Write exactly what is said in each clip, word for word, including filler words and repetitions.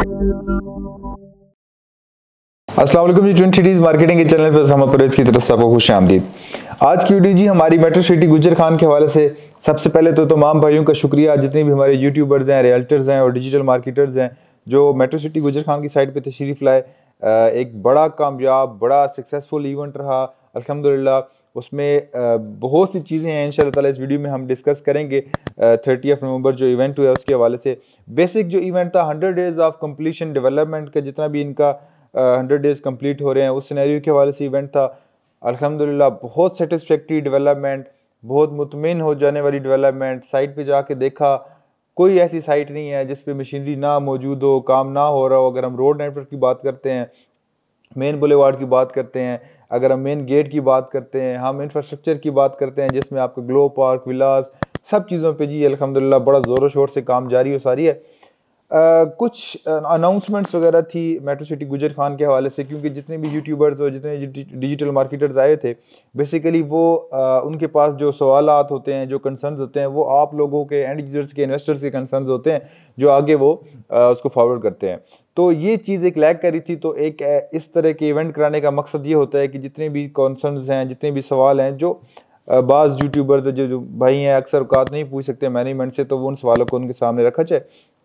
अस्सलाम वालेकुम जी, ट्विन सिटीज मार्केटिंग के चैनल पर हम परवेज की तरफ से आपको खुश आमदीद। आज की वीडियो जी हमारी मेट्रो सिटी गुजर खान के हवाले से। सबसे पहले तो तमाम भाइयों का शुक्रिया, जितने भी हमारे यूट्यूबर्स हैं, रियल्टर्स हैं और डिजिटल मार्केटर्स हैं जो मेट्रो सिटी गुजर खान की साइट पे तशरीफ़ लाए। एक बड़ा कामयाब, बड़ा सक्सेसफुल इवेंट रहा अल्हम्दुलिल्लाह। उसमें बहुत सी चीज़ें हैं इंशाअल्लाह ताला इस वीडियो में हम डिस्कस करेंगे। थर्टी ऑफ नवंबर जो इवेंट हुआ उसके हवाले से बेसिक जो इवेंट था, hundred days of completion development का जितना भी इनका हंड्रेड डेज़ कंप्लीट हो रहे हैं उस सिनेरियो के हवाले से इवेंट था। अल्हम्दुलिल्लाह बहुत सेटिस्फैक्ट्री डेवलपमेंट, बहुत मुतमिन हो जाने वाली डेवलपमेंट। साइट पे जाके देखा, कोई ऐसी साइट नहीं है जिस पे मशीनरी ना मौजूद हो, काम ना हो रहा हो। अगर हम रोड नेटवर्क की बात करते हैं, मेन बुलेवार्ड की बात करते हैं, अगर हम मेन गेट की बात करते हैं, हम इंफ्रास्ट्रक्चर की बात करते हैं जिसमें आपका ग्लो पार्क, विलास, सब चीज़ों पे जी अल्हम्दुलिल्लाह बड़ा ज़ोरों शोर से काम जारी हो सारी है। Uh, कुछ अनाउंसमेंट्स वगैरह थी मेट्रो सिटी गुजर खान के हवाले से, क्योंकि जितने भी यूट्यूबर्स और जितने डिजिटल मार्केटर्स आए थे बेसिकली वो uh, उनके पास जो सवालात होते हैं, जो कंसर्न्स होते हैं, वो आप लोगों के एंड यूजर्स के, इन्वेस्टर्स के कंसर्न्स होते हैं जो आगे वो uh, उसको फॉरवर्ड करते हैं। तो ये चीज़ एक लैग करी थी। तो एक इस तरह के इवेंट कराने का मकसद ये होता है कि जितने भी कंसर्न्स हैं, जितने भी सवाल हैं जो बाज़ यूट्यूबर्स जो, जो भाई हैं अक्सर औकात नहीं पूछ सकते मैनेजमेंट से, तो वो उन सवालों को उनके सामने रखा जाए।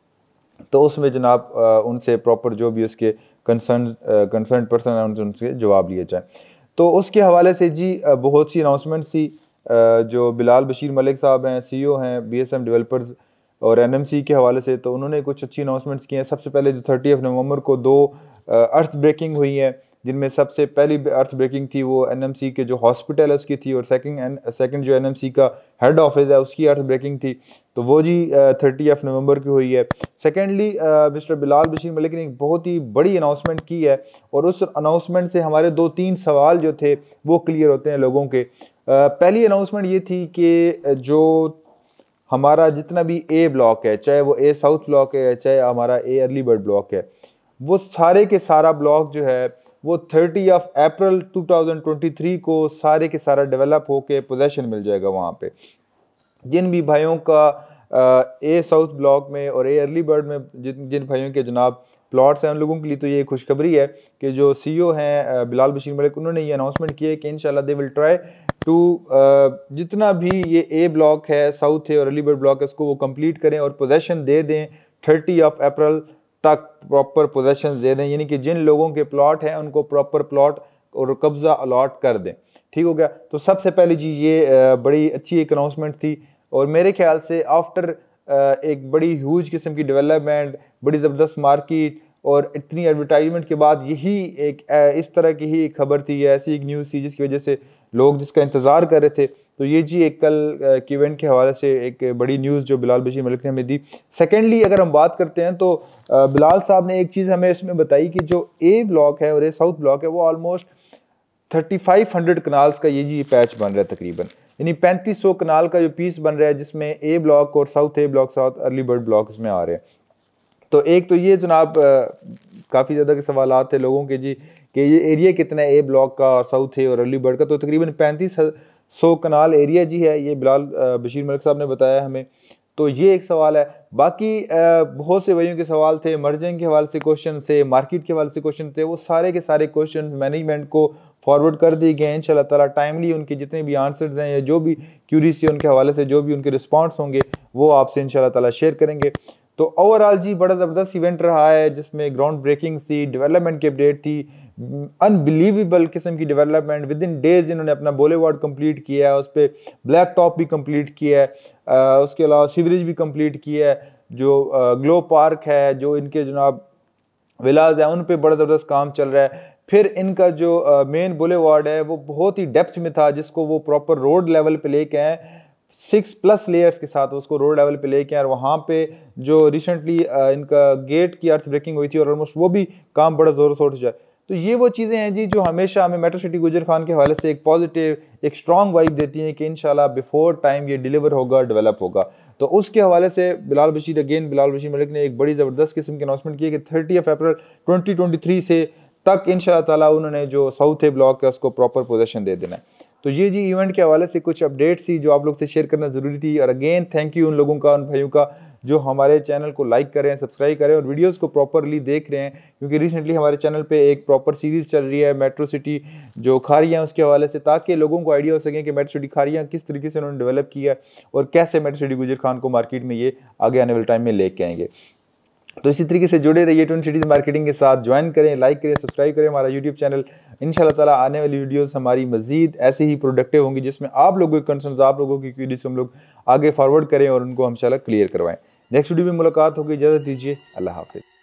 तो उसमें जनाब उनसे प्रॉपर जो भी उसके कंसर्न कंसर्न पर्सन है उनसे उनसे जवाब लिए जाए। तो उसके हवाले से जी बहुत सी अनाउंसमेंट थी। जो बिलाल बशीर मलिक साहब हैं, सीईओ हैं बीएसएम डेवलपर्स और एनएमसी के हवाले से, तो उन्होंने कुछ अच्छी अनाउंसमेंट्स की हैं। सबसे पहले जो थर्टी ऑफ नवंबर को दो अर्थ ब्रेकिंग हुई है, जिनमें सबसे पहली अर्थ ब्रेकिंग थी वो एनएमसी के जो हॉस्पिटल है उसकी थी, और सेकंड सेकंड जो एनएमसी का हेड ऑफिस है उसकी अर्थ ब्रेकिंग थी। तो वो जी थर्टी ऑफ नवंबर की हुई है। सेकेंडली मिस्टर बिलाल बशीर मलिक ने एक बहुत ही बड़ी अनाउंसमेंट की है, और उस अनाउंसमेंट से हमारे दो तीन सवाल जो थे वो क्लियर होते हैं लोगों के। पहली अनाउंसमेंट ये थी कि जो हमारा जितना भी ए ब्लॉक है, चाहे वो ए साउथ ब्लॉक है, चाहे हमारा ए अर्ली बर्ड ब्लॉक है, वो सारे के सारा ब्लॉक जो है वो thirty of April two thousand twenty three को सारे के सारा डेवलप होके पोजेशन मिल जाएगा वहाँ पे। जिन भी भाइयों का ए साउथ ब्लॉक में और ए अर्ली बर्ड में जिन जिन भाइयों के जनाब प्लॉट्स हैं, उन लोगों के लिए तो ये खुशखबरी है कि जो सीईओ हैं बिलाल बशीर मलिक, उन्होंने ये अनाउंसमेंट की है कि इंशाल्लाह दे विल ट्राई टू जितना भी ये ए ब्लॉक है, साउथ है और अर्ली बर्ड ब्लॉक है, उसको वो कंप्लीट करें और पोजेशन दे दें थर्टी ऑफ अप्रैल तक, प्रॉपर पोजेशन दे दें। यानी कि जिन लोगों के प्लॉट हैं उनको प्रॉपर प्लॉट और कब्जा अलॉट कर दें। ठीक हो गया। तो सबसे पहले जी ये बड़ी अच्छी एक अनाउंसमेंट थी, और मेरे ख्याल से आफ्टर एक बड़ी ह्यूज किस्म की डेवलपमेंट, बड़ी ज़बरदस्त मार्केट और इतनी एडवर्टाइजमेंट के बाद यही एक इस तरह की ही एक खबर थी, ऐसी एक न्यूज़ थी जिसकी वजह से लोग जिसका इंतज़ार कर रहे थे। तो ये जी एक कल के इवेंट के हवाले से एक बड़ी न्यूज़ जो बिलाल बशीर मलिक ने हमें दी। सेकेंडली अगर हम बात करते हैं तो बिलाल साहब ने एक चीज़ हमें इसमें बताई कि जो ए ब्लॉक है और ए साउथ ब्लॉक है वो almost thirty five hundred kanals का ये जी पैच बन रहा है तकरीबन, यानी पैंतीस सौ कनाल का जो पीस बन रहा है जिसमें ए ब्लॉक और south A block, south early bird block इसमें आ रहे हैं। तो एक तो ये जनाब काफ़ी ज़्यादा के सवाल थे लोगों के जी कि ये एरिया कितना है ए ब्लॉक का और साउथ ए और अर्ली बर्ड का। तो तकरीबन पैंतीस सौ कनाल एरिया जी है, ये बिलाल बशीर मलिक साहब ने बताया हमें। तो ये एक सवाल है। बाकी बहुत से भाइयों के सवाल थे, मर्जिंग के हवाले से क्वेश्चन थे, मार्केट के हवाले से क्वेश्चन थे, वो सारे के सारे क्वेश्चन मैनेजमेंट को फॉरवर्ड कर दिए गए हैं। इंशाल्लाह ताला टाइमली उनके जितने भी आंसर्स हैं या जो भी क्यूरीज है उनके हवाले से जो भी उनके रिस्पॉन्स होंगे वो आपसे इंशाल्लाह ताला शेयर करेंगे। तो ओवरऑल जी बड़ा ज़बरदस्त इवेंट रहा है जिसमें ग्राउंड ब्रेकिंग थी, डेवलपमेंट की अपडेट थी, अनबिलीवेबल किस्म की डेवलपमेंट। विद इन डेज इन्होंने अपना बुलेवार्ड कंप्लीट किया है, उस पर ब्लैक टॉप भी कंप्लीट किया है, आ, उसके अलावा सीवरेज भी कंप्लीट किया है, जो आ, ग्लो पार्क है, जो इनके जनाब विलाज हैं उन पे बड़ा ज़बरदस्त काम चल रहा है। फिर इनका जो मेन बुलेवार्ड है वो बहुत ही डेप्थ में था, जिसको वो प्रॉपर रोड लेवल पे लेके आए, सिक्स प्लस लेयर्स के साथ उसको रोड लेवल पे लेके आए। और वहाँ पे जो रिसेंटली इनका गेट की अर्थ ब्रेकिंग हुई थी और ऑलमोस्ट वो भी काम बड़ा ज़ोर शोर से जाए। तो ये वो चीज़ें हैं जी जो हमेशा हमें मेट्रो सिटी गुजर खान के हवाले से एक पॉजिटिव, एक स्ट्रॉन्ग वाइब देती हैं कि इंशाल्लाह बिफोर टाइम ये डिलीवर होगा, डेवलप होगा। तो उसके हवाले से बिलाल बशीर अगेन बिलाल बशीर मलिक ने एक बड़ी ज़बरदस्त किस्म की अनाउंसमेंट की है कि thirty of April twenty twenty three से तक इंशाल्लाह ताला उन्होंने जो साउथ ए ब्लॉक है उसको प्रॉपर पोजीशन दे देना है। तो ये जी इवेंट के हवाले से कुछ अपडेट्स थी जो आप लोग से शेयर करना ज़रूरी थी। और अगेन थैंक यू उन लोगों का, उन भाइयों का जो हमारे चैनल को लाइक करें, सब्सक्राइब करें और वीडियोस को प्रॉपरली देख रहे हैं, क्योंकि रिसेंटली हमारे चैनल पे एक प्रॉपर सीरीज़ चल रही है मेट्रो सिटी जो खारियाँ उसके हवाले से, ताकि लोगों को आइडिया हो सके कि मेट्रो सिटी खारियाँ किस तरीके से उन्होंने डेवलप किया और कैसे मेट्रो सिटी गुजर खान को मार्केट में ये आगे आने वाले टाइम में लेके आएंगे। तो इसी तरीके से जुड़े रहिए ट्विन सिटीज़ मार्केटिंग के साथ, ज्वाइन करें, लाइक करें, सब्सक्राइब करें हमारा यूट्यूब चैनल। इंशाल्लाह ताला आने वाली वीडियोस हमारी मजीद ऐसे ही प्रोडक्टिव होंगी, जिसमें आप लोगों के कंसर्न्स, आप लोगों की क्वेरीज हम लोग आगे फॉरवर्ड करें और उनको हम इंशाल्लाह क्लियर करवाएं। नेक्स्ट वीडियो में मुलाकात होगी, इजाज़त दीजिए, अल्लाह हाफिज़।